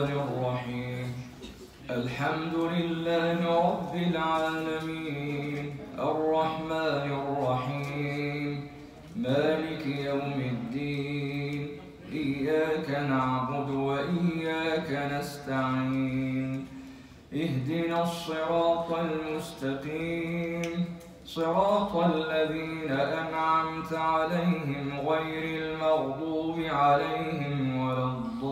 الرحيم. الحمد لله رب العالمين الرحمن الرحيم مالك يوم الدين. إياك نعبد وإياك نستعين. اهدنا الصراط المستقيم صراط الذين أنعمت عليهم غير المغضوب عليهم ولا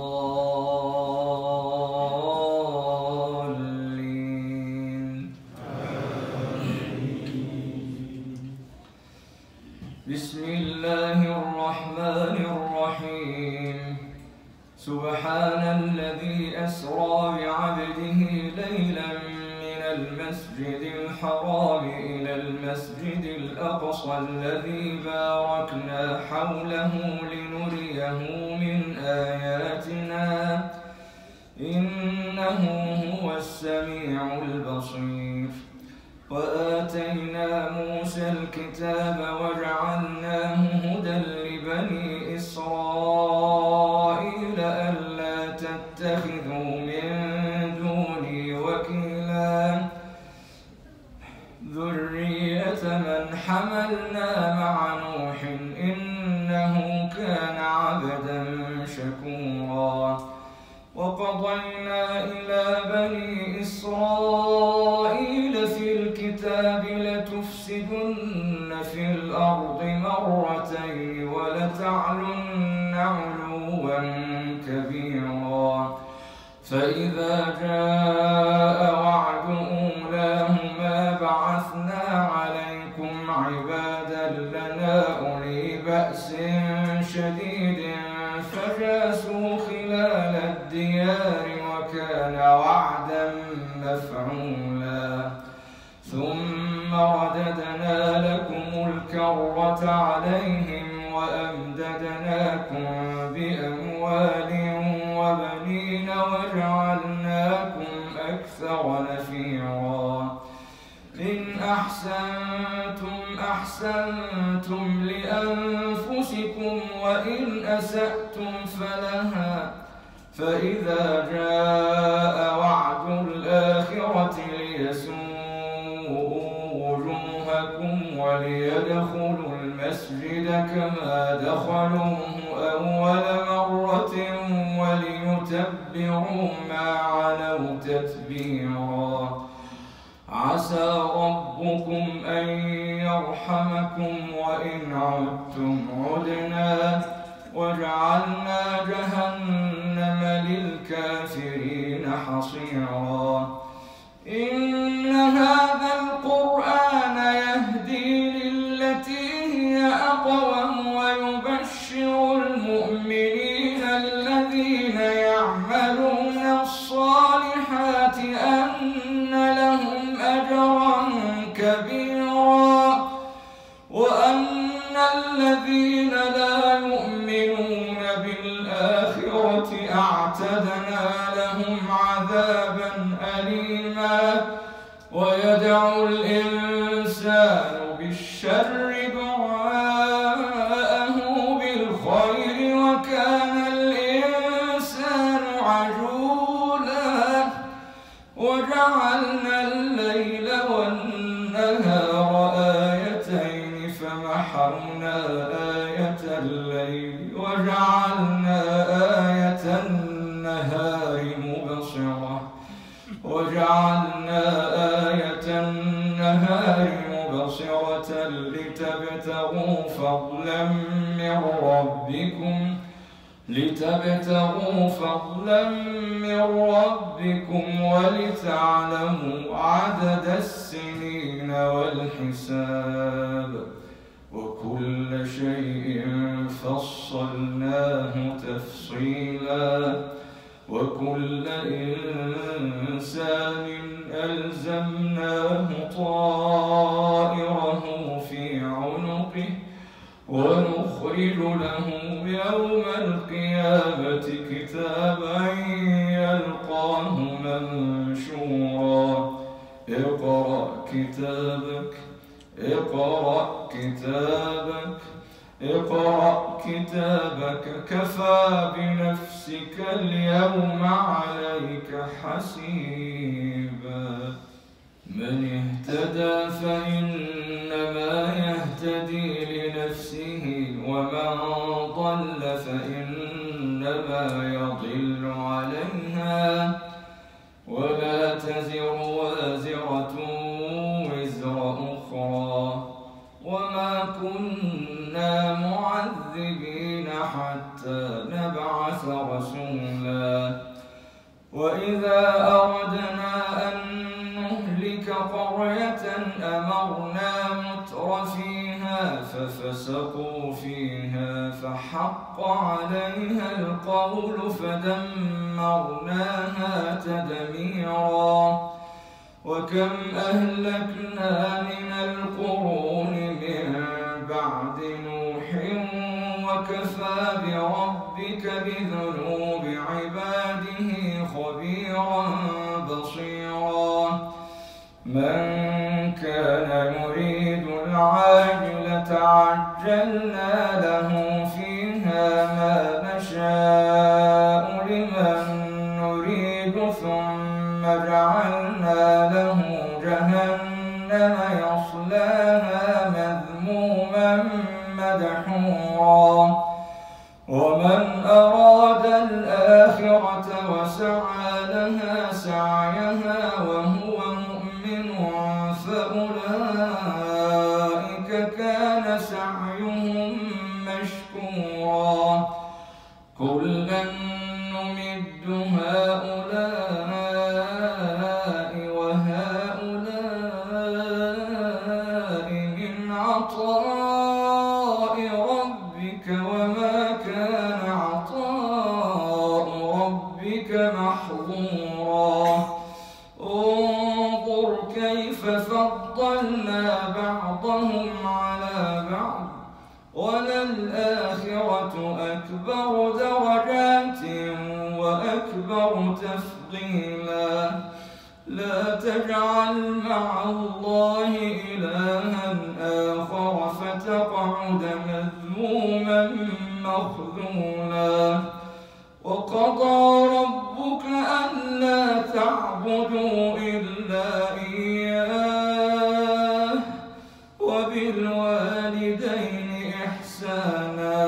الضالين. بسم الله الرحمن الرحيم. سبحان الذي أسرى بعبده ليلا من المسجد الحرام إلى المسجد الأقصى الذي باركنا حوله لنريه من آياتنا إنه هو السميع البصير. وآتينا موسى الكتاب وجعلناه هدى لبني إسرائيل ألا تتخذوا من دوني وكيلا ذرية من حملنا مع نوح إنه كان عبدا شكورا. وقضينا إلى بني إسرائيل في الكتاب لتفسدن في الأرض مرتين ولتعلن علوا كبيرا. فإذا جاء وعد أولاهما بعثنا عليكم عبادا لنا أولي بأس شديد فجاسوا خلال الديار وكان وعدا مفعولا. ثم رددنا لكم الكرة عليهم وأمددناكم بأموال وبنين وجعلناكم أكثر نفيرا. إن أحسنتم أحسنتم لأنفسكم وإن أسأتم فلها. فإذا جاء وعد الآخرة ليسوءوا وجوهكم وليدخلوا المسجد كما دخلوه أول مرة وليتبعوا ما علوا تتبيرا. عسى ربكم أن يرحمكم وإن عدتم عدنا وجعلنا جهنم للكافرين حصيرا. إن هذا القرآن يهدي للتي هي أقوم ويبشر المؤمنين الذين يعملون الصالحات أن لهم أجرا كبيرا وأن الذين لا يؤمنون بالآخرة أعتدنا لهم عذابا أليما. ويدعو الإنسان بالشر دعاءه بالخير وكان الإنسان عجولا. وجعلنا الليل والنهار آيتين فمحونا آية الليل وجعلنا آية النهار مبصرة لتبتغوا فضلا من ربكم ولتعلموا عدد السنين والحساب. وكل شيء فصلناه تفصيلا. وكل إنسان ألزمناه طائره في عنقه ونخرج له يوم القيامة كتابا يلقاه منشورا. اقرأ كتابك كفى بنفسك اليوم عليك حسيبا. من اهتدى فإنما يهتدي لنفسه ومن ضل فإنما يضل عليها ولا تزر وازرة وزر أخرى وما كنا معذبين حتى نبعث رسولا. وإذا أردنا أن نهلك قرية أمرنا متر فيها ففسقوا فيها فحق عليها القول فدمرناها تدميرا. وكم أهلكنا من القرون من بعد نوح وكفى بربك بذنوب عباده خبيرا بصيرا. من كان يريد العاجلة عجلنا له فيها ما نشاء لمن نريد ثم جعلنا له جهنم يصلاها مذموما مدحورا. ومن أراد الآخرة وسعى لها سعيها وهو مؤمن فأولئك كان سعيهم مشكورا. كلا نمد هؤلاء وهؤلاء من عطاء ربك وما كان عطاء ربك محظورا. انظر كيف فضلنا بعضهم على بعض وللآخرة أكبر درجات وأكبر تفضيلا. لا تجعل مع الله إلها آخر فتقعد مذموما مخذولا. وقضى ربك ألا تعبدوا إلا إياه وبالوالدين إحسانا.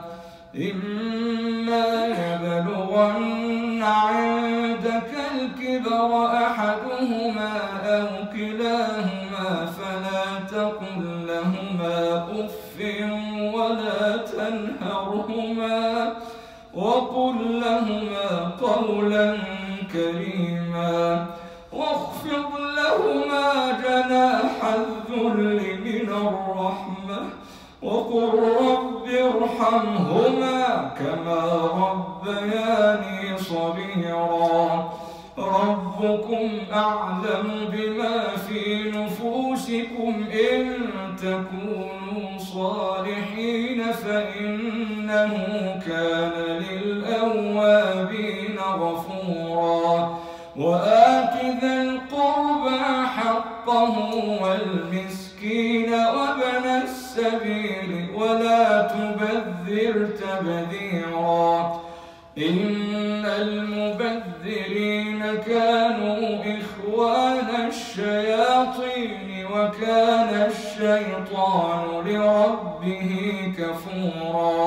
إما يبلغن عندك الكبر أحدهما أو كلاهما فلا تقل لهما أف ولا تنهرهما وقل لهما قولا كريما. واخفض لهما جناح الذل من الرحمة وقل رب ارحمهما كما ربياني صغيرا. ربكم أعلم بما في نفوسكم إن تكونوا صالحين فإنه كان للأوابين غفورا. وآت ذا القربى حقه والمسكين وابن السبيل ولا تبذر تبذيرا. إن المبذرين كانوا إخوان الشياطين وكان الشيطان لربه كفورا.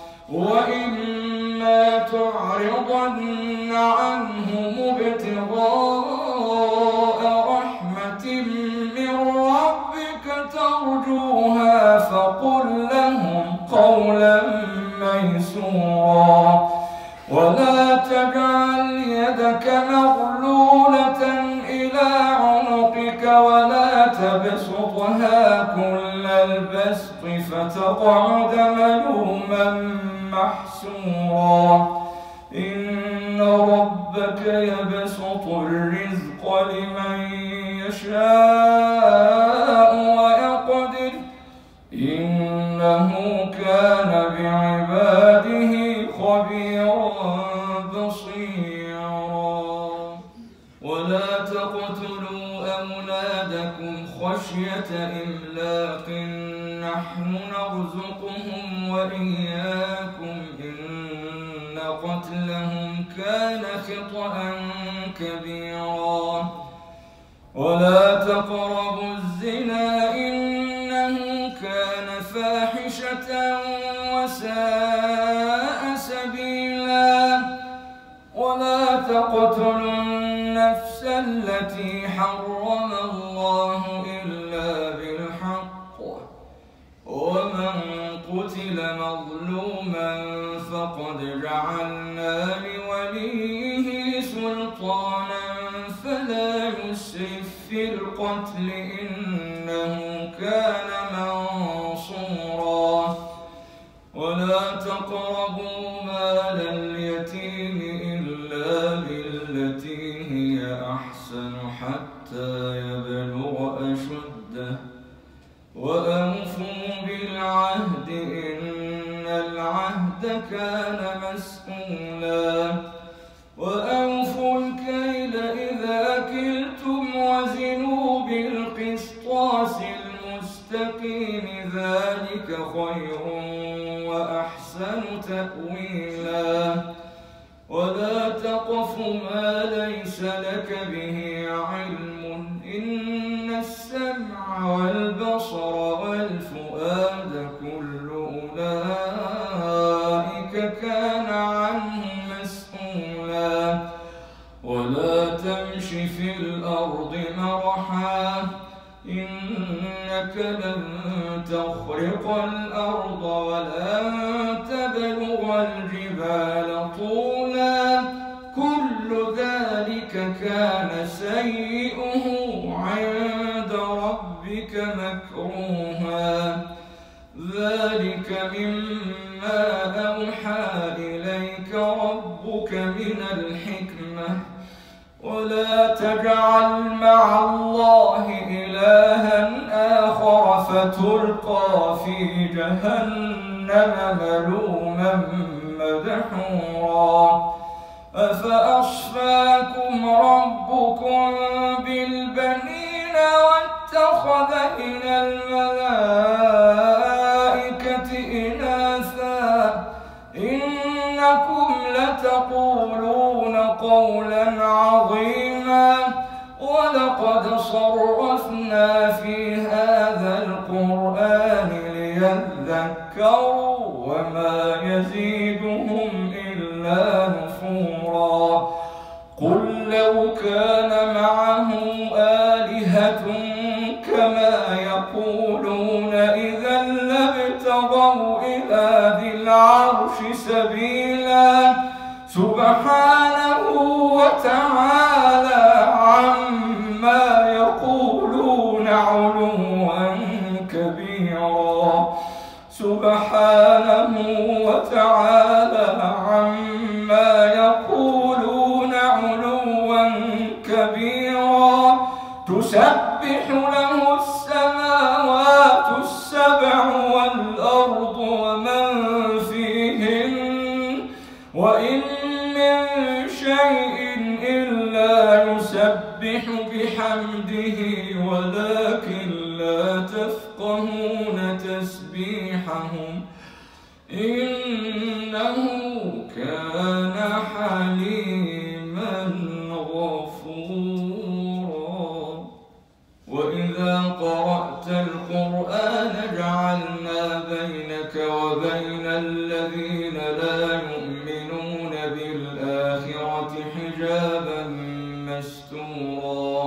وإما تعرضن عنهم ابتغاء رحمة من ربك ترجوها فقل لهم قولا ميسورا. ولا تجعل يدك مغلولة إلى عنقك ولا تبسطها كل البسط فتقعد ملوما محسورا. إن ربك يبسط الرزق لمن يشاء ويقدر إنه كان بعباده خبيرا بصيرا. ولا تقتلوا أولادكم خشية إملاق نحن نرزقهم وإياكم إن قتلهم كان خطأ كبيرا. ولا تقربوا الزنا إنه كان فاحشة وساء سبيلا. ولا تقتلوا النفس التي حرم الله إلا بالحق. ومن قتل مظلوما فقد جعلنا لوليه سلطانا فلا يسرف في القتل إنه كان منصورا. ولا تقربوا مال اليتيم إلا بالتي هي أحسن حتى يبلغ أشده. وأوفوا بالعهد إن العهد كان مسؤولا. وأوفوا الكيل إذا كلتم وزنوا بالقسطاس المستقيم ذلك خير وأحسن تأويلا. ولا تقف ما ليس لك به علم إن السمع والبصر والفؤاد كل أولئك كان عنه مسؤولا. ولا تمش في الأرض مرحا إنك لن تخرق الأرض ولن تبلغ الجبال طولا كل ذلك كان سيئه عند ربك مكروها. ذلك مما أوحى إليك ربك من الحكمة. ولا تجعل مع الله إلها آخر فتلقى في جهنم ملوما مدحورا. أفأصفاكم ربكم بالبنين واتخذ من الملائكة إناثا إنكم لتقولون قولا عظيما. ولقد صرفنا في هذا القرآن ليذكروا وما يزيدهم إلا نفورا. قل لو كان معه آلهة كما يقولون إذا لابتغوا إلى ذي العرش سبيلا. سبحانه وتعالى عما يقولون علوا كبيرا. سبحانه وتعالى عما يقولون علوا كبيرا. تسبح له السماوات السبع والأرض ومن فيهن وإن من شيء إلا يسبح بحمده ولكن لا تفقهون تسبيحهم إنه كان حليما غفورا. وإذا قرأت القرآن جعلنا بينك وبين الذين لا يؤمنون بالآخرة حجابا مستورا.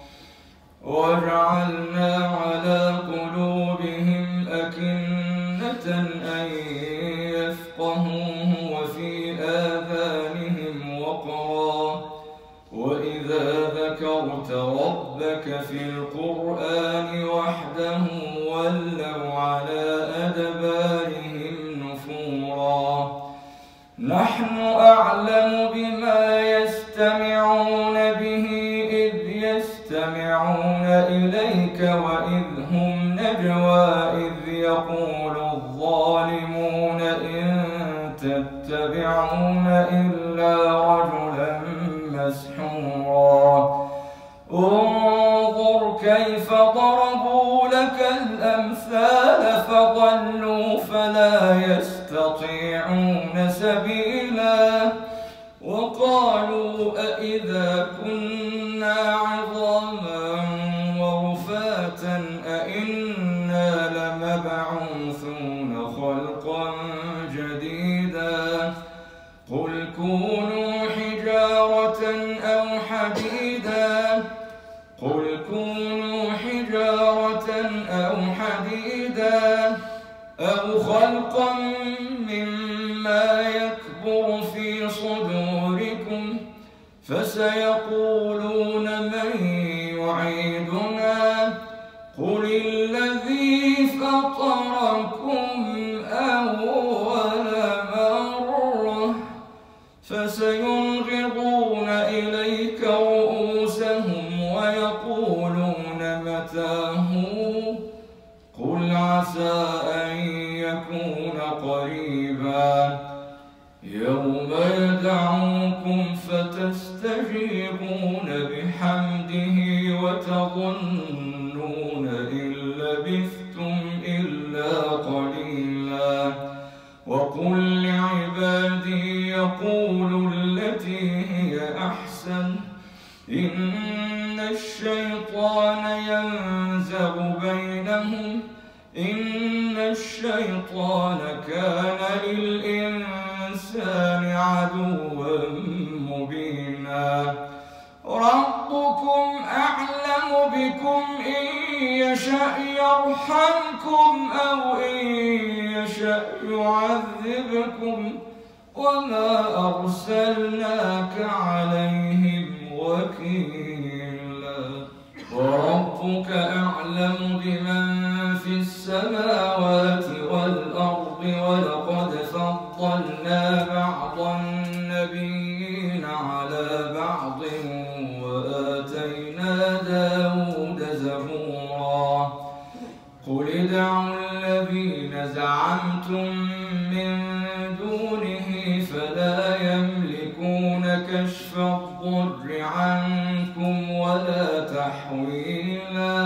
وجعلنا على قلوبهم أكنة أن يفقهوه وفي آذانهم وقرا. وإذا ذكرت ربك في القرآن وحده ولوا على أدبارهم نفورا. نحن أعلم بما يستمعون به إذ يستمعون إليك وإذ هم نجوى إذ يقول الظالمون إن تتبعون إلا رجلا مسحورا. انظر كيف ضربوا لك الأمثال فضلوا فلا يستطيعون سبيلا. أإذا كنا عظاما ورفاتا أإنا لمبعوثون خلقا جديدا قل كونوا حجارة أو حديدا أو خلقا مما يكبر في صدوركم فسيقولون من يعيدنا قل الذي فطركم أول مرة فسينغضون إليك رؤوسهم ويقولون متى هو قل عسى أن يكون قريبا يوم يدعوكم فتستجيبون بحمده وتظنون إن لبثتم إلا قليلا وقل لعبادي يقولوا التي هي أحسن إن الشيطان كان للإنسان عدوا مبينا ربكم أعلم بكم إن يشأ يرحمكم أو إن يشأ يعذبكم وما أرسلناك عليهم وكيلا وربك أعلم بمن في السماوات والأرض ولقد فضلنا بعض النبيين على بعض وآتينا داود زبورا قل ادعوا الذين زعمتم من دونه فلا يملكون كشف الضر عنكم ولا تحويلا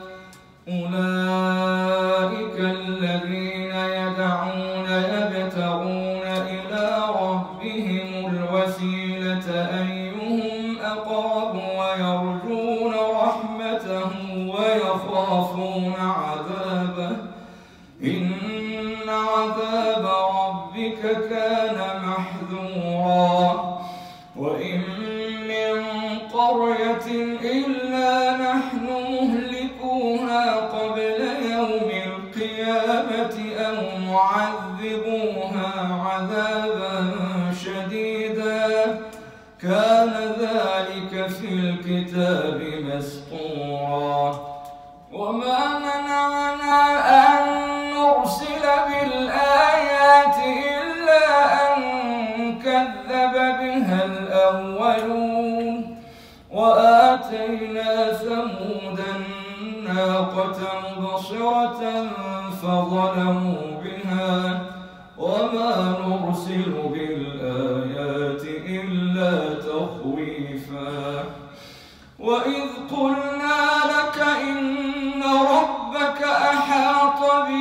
أولئك الذين يدعون يبتغون إلى ربهم الوسيلة أيهم أقرب ويرجون رحمته ويخافون عذابه إن عذاب ربك كان محذورا وإن من قرية إلا نحن مهلكوها قبل يوم القيامة أو معذبوها عذابا شديدا كان ذلك في الكتاب مسطورا وما منعنا أن نرسل بالآيات إلا أن كذب بها الأولون وآتينا ثمود الناقة مبصرة فظلموا بها وما نرسل بالآيات إلا تخويفا وإذ قلنا لك إن ربك أحاط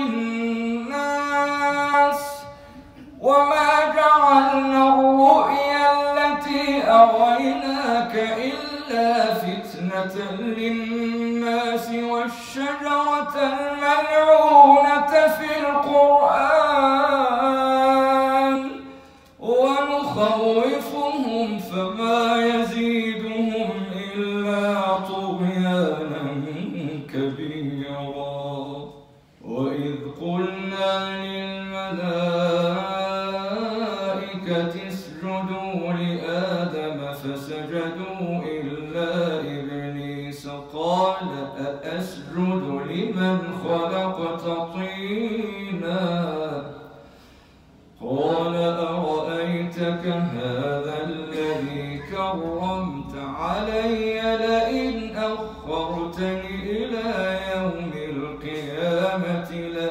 بالناس وما جعلنا الرؤيا التي أريناك إلا فتنة للناس والشجرة الملعونة في القرآن ونخوفهم فما يزيدهم إلا طغيانا كبيرا وإذ قلنا للملائكة اسجدوا لآدم فسجدوا إلا إبليس قال أأسجد لمن خلقت طينا قال أرأيتك هذا الذي كرمت علي لئن أخرتني إلى يوم القيامة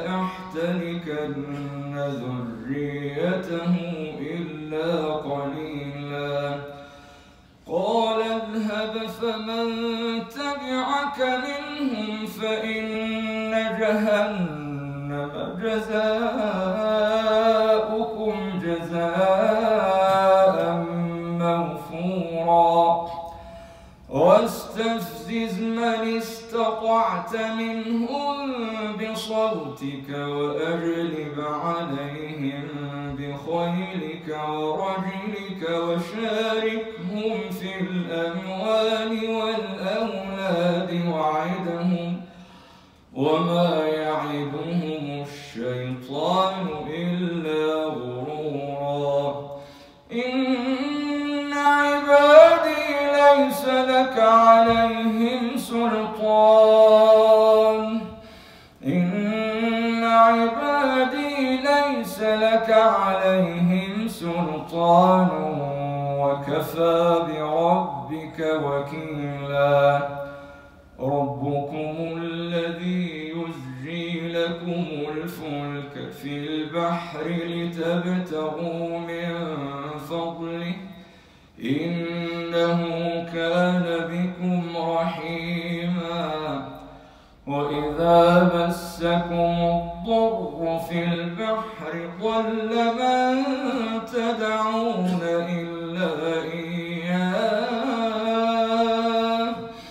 لأحتركن ذريته إلا قليلا قال اذهب فمن تبعك منهم فإن جهنم جزاؤكم جزاء موفورا غرورا واستفزز من استطعت منهم بصوتك وأجلب عليهم بخيلك ورجلك وشاركهم في الأموال والأولاد وعدهم وما يعدهم الشيطان إلا غرورا إن عبادي ليس لك عليهم سلطان إن عبادي ليس لك عليهم سلطان وكفى بربك وكيلا ربكم الذي يزجي لكم الفلك في البحر لتبتغوا من فضله إنه كان بكم رحيما وإذا مسكم الضر في البحر ضل من تدعون إلا إياه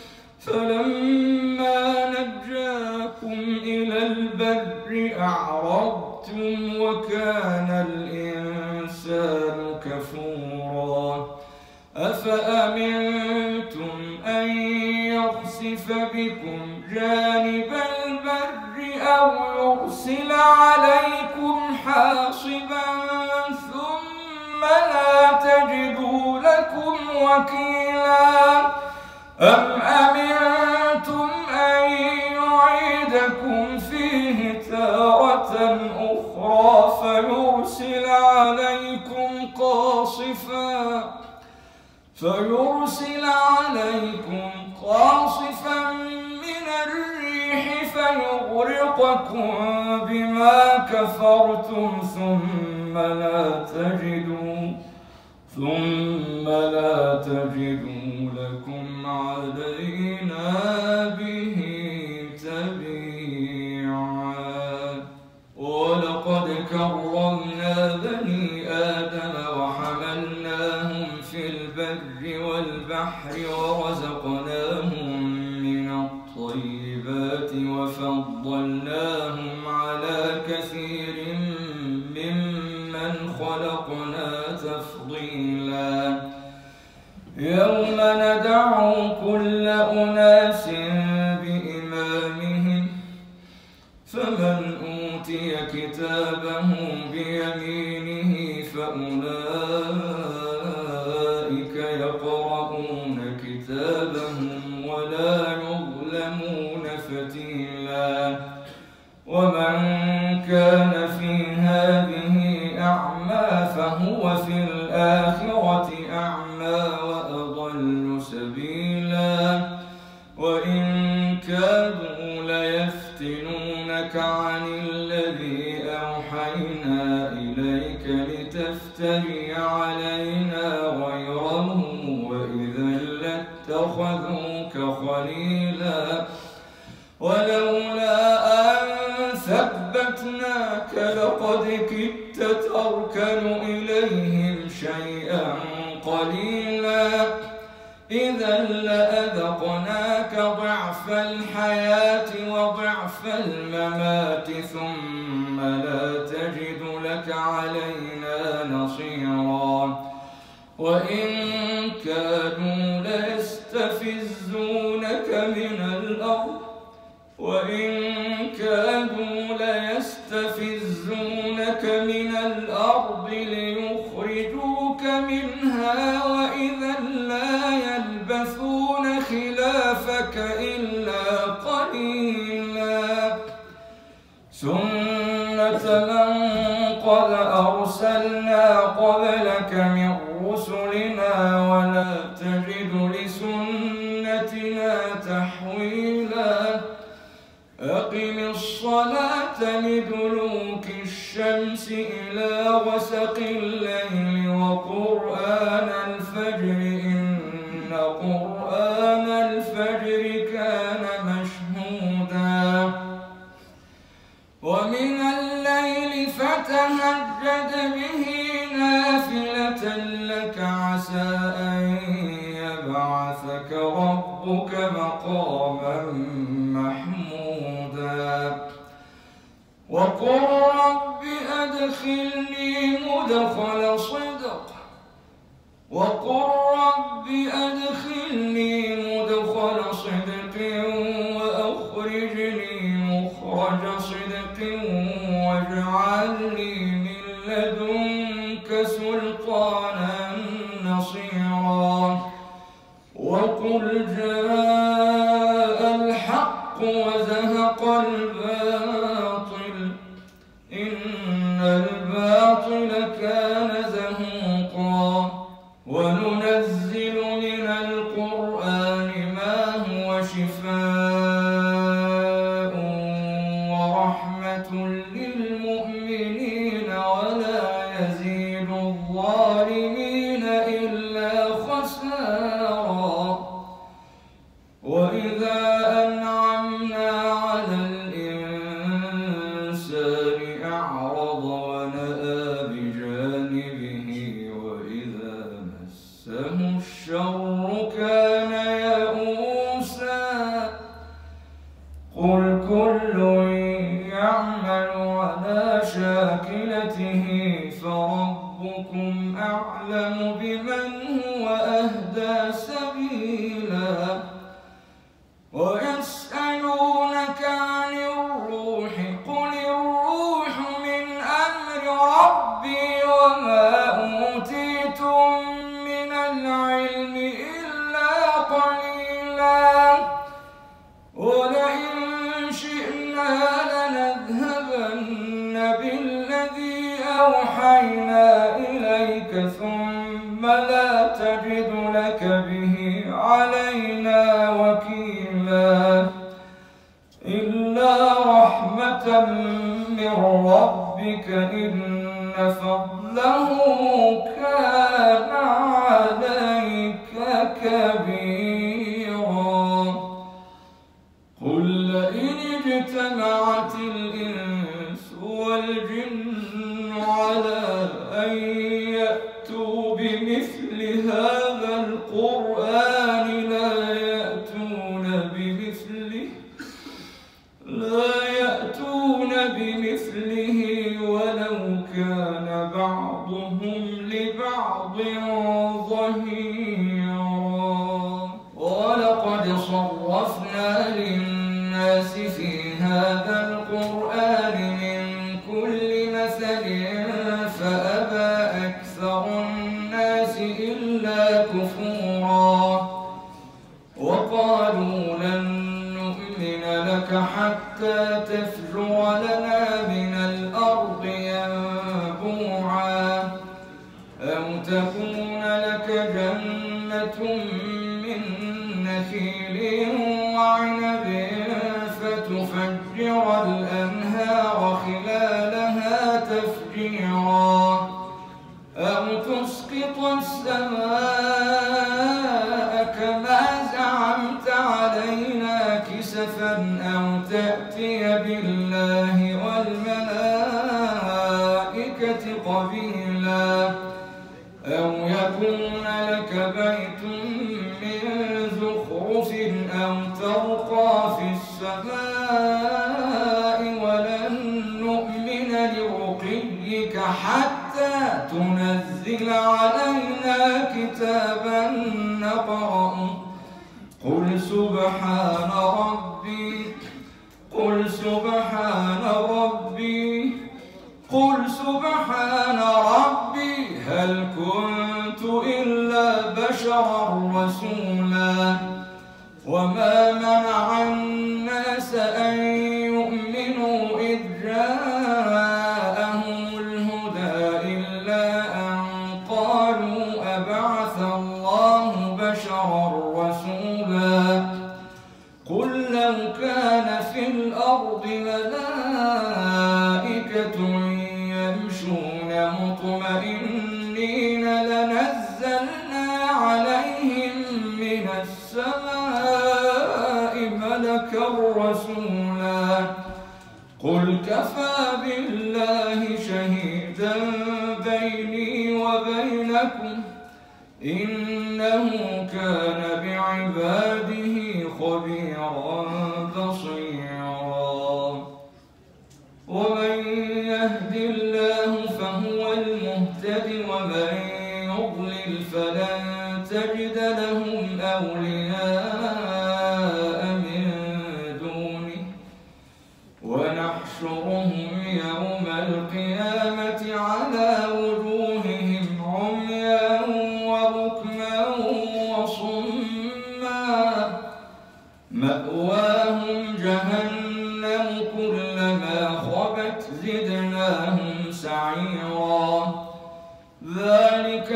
فلما نجاكم إلى البر أعرضتم وكان الإنسان كفورا أفأمنتم أن يخسف بكم جانب البر أو يرسل عليكم حاصبا ثم لا تجدوا لكم وكيلا أم أمنتم أن يعيدكم فيه تارة أخرى فيرسل عليكم قاصفا من الريح فيغرقكم بما كفرتم ثم لا تجدوا لكم علينا به تبيعا ولقد كرمنا بني آدم وحملناهم في البر والبحر ورزقناهم من الطيبات وفضلناهم على كثير ممن خلقنا تفضيلا يوم ندعو كل أناس بإمامهم فمن أوتي كتابه بيمينه فأولئك يقرؤون كتابهم ولا يظلمون فتيلا ومن كان في هذه أعمى فهو في الآخرة أعمى وأضل سبيلا وإن كادوا ليفتنونك عن الذي أوحينا إليك لتفتري علينا غيره وإذا لاتخذوك خليلا ولولا أن ثبتناك لقد كدت تركن إليهم شيئا قليلا إذا لأذقناك ضعف الحياة وضعف الممات ثم لا تجد لك علينا نصيرا وإن كادوا ليستفزونك من الأرض ليخرجوك منها وإذا لا يلبثون خلافك إلا قليلا سنة من قد أرسلنا قبلك من رسلنا ولا تجد لسنتنا تحويلا أقم الصلاة لدلوك الشمس إلى غسق الليل وقرآن الفجر إن قرآن الفجر كان مشهودا ومن الليل فتهجد به نافلة لك عسى أن يبعثنك ربك مقاما محمودا وقل رب أدخلني مدخل صدق وأخرجني مخرج صدق واجعل لي من لدنك سلطانا نصيرا وقل جاء الحق وزهق الباطل إن الباطل كان زهوقا وننزل من القرآن ما هو شفاء ورحمة للمؤمنين ولا يزيد الظالمين إلا خسارا وإذا أنعمنا على الإنسان أعرض ونأى بجانبه وإذا مسه الشر كان يئوسا قل كل يعمل على شاكلته فربكم أعلم بمن هو أهدى سبيلا ويسألونك عن الروح قل الروح من أمر ربي وما أوتيتم من العلم إلا قليلا ولئن شئنا لنذهبن بالذي أوحينا إليك ثم لا تجد لك به علينا وكيلا إلا رحمة من ربك إن فضله كان عليك كبيرا قل لئن اجتمعت الإنس والجن على أن يأتوا بمثل هذا القرآن لا يأتون بمثله ولو كان بعضهم لبعض ظهيرا ولقد صرفنا للناس في هذا القرآن من كل مثل فأبى أكثر الناس إلا كفورا وقالوا لن نؤمن لك حتى تفجر لنا من الأرض ينبوعا أو تكون لك جنة من نخيل وعنب فتفجر الأنهار خلالها تفجيرا أو تسقط السماء كما زعمت علينا كسفا أو تأتي بالله والملائكة قبيلا أو يكون لك بيت من زخرف أو ترقى في السماء ولن نؤمن لرقيك حتى تنزل علينا كتابا نقرأه قل سبحان ربي هل كنت إلا بشرا رسولا وما منع الناس أن يؤمنوا إذ جاءهم الهدى إلا أن قالوا أبعث الله بشرا رسولا قل لو كان في الأرض ملائكة يمشون مطمئنين لنزلنا عليهم من السماء ملكا رسولا قل كفى بالله شهيدا بيني وبينكم إنه كان بعباده أولياء من دونه ونحشرهم يوم القيامة على وجوههم عميا وبكما وصما مأواهم جهنم كلما خبت زدناهم سعيرا ذلك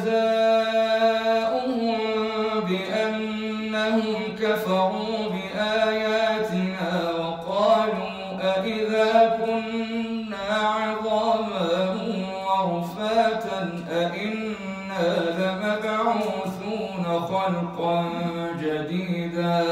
جزاؤهم بأنهم كفروا بآياتنا وقالوا أإذا كنا عظاما ورفاتا أإنا لمبعوثون خلقا جديدا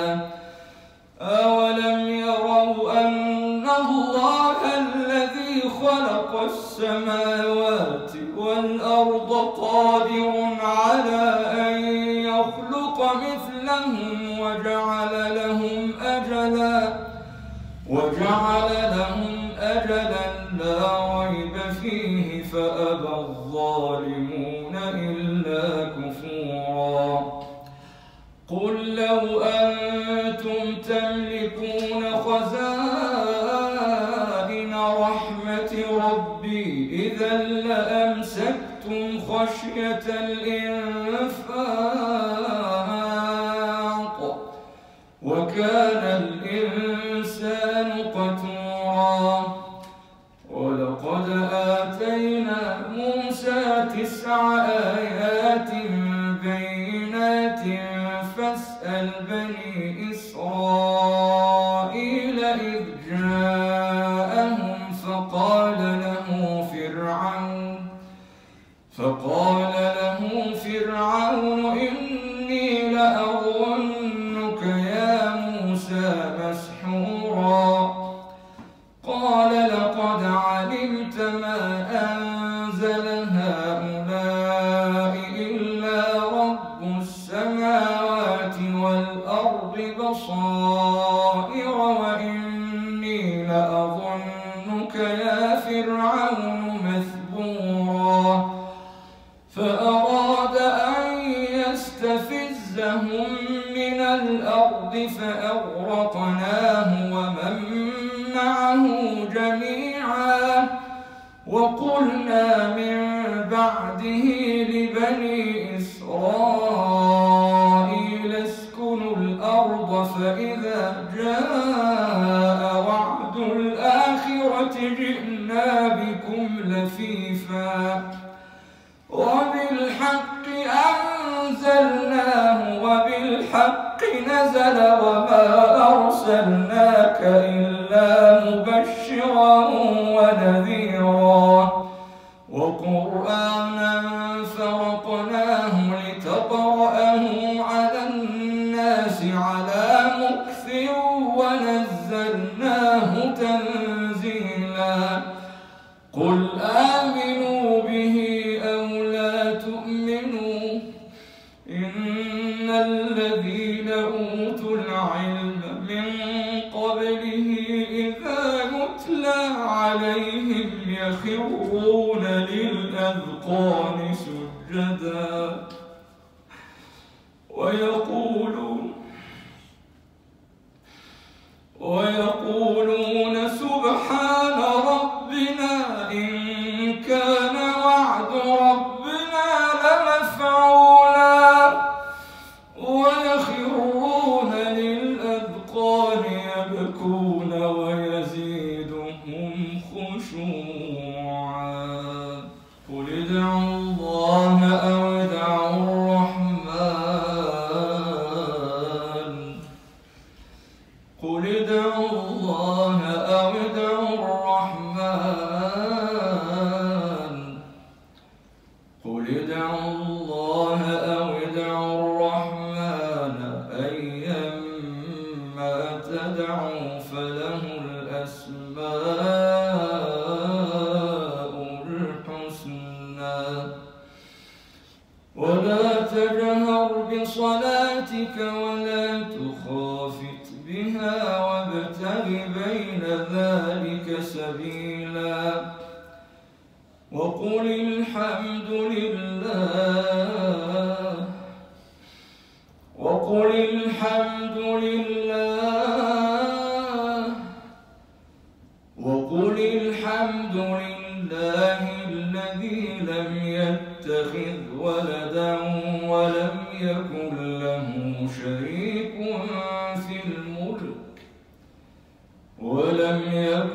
أولم يروا أن الله الذي خلق السماوات والأرض قادر على أن يخلق مثلهم وجعل لهم أجلا لا ريب فيه فأبى الظالمون إلا كفورا قل لو أنتم تملكون خزائن رحمة ربي إذا لأمسكتم خشية الإنفاق وكان الإنسان قتورا ولقد آتينا موسى 9 آيات بينات فاسأل بني إسرائيل إذ جاءهم فقال له فرعون إني لأظنك يا موسى مسحورا قال لقد علمت ما أنزل هؤلاء إلا رب السماوات والأرض بصائر وإني لأظنك يا فرعون مثبورا فأراد أن يستفزهم من الأرض فأغرقناه ومن معه جميعا وقلنا من بعده لبني إسرائيل اسكنوا الأرض فإذا جاء وعد الآخرة جئنا بكم لفيفا وبالحق أنزلناه وبالحق نزل وما أرسلناك إلا مبشرا ونذيرا وقرآنا فرقناه لتقرأه على الناس على مكث ونزلناه تنزيلا قل آمنوا به أو لا تؤمنوا إن الذين أوتوا العلم من قبله إذا يتلى عليهم يخرون للأذقان سجدا ويقولون سبحان ربنا إن كان وعد ربنا لمفعولا ويخرون للأذقان يبكون ويزيدهم خشوعا قل ادعوا الله أو ادعوا الرحمن قل ادعوا الله أو ادعوا الرحمن قل ادعوا الله أو ادعوا الرحمن أيما تدعوا فله الأسماء الحسنى ولا تجهر بصلاتك ولا تخافت بها وابتغ بين ذلك سبيلا وقل الحمد لله وقل الحمد لله الذي لم يتخذ ولدا ولم يكن له شريك في الملك ولم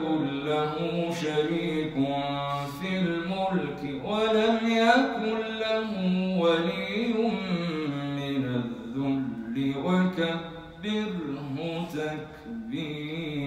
يكن له ولي من الذل وكبره تكبيرا.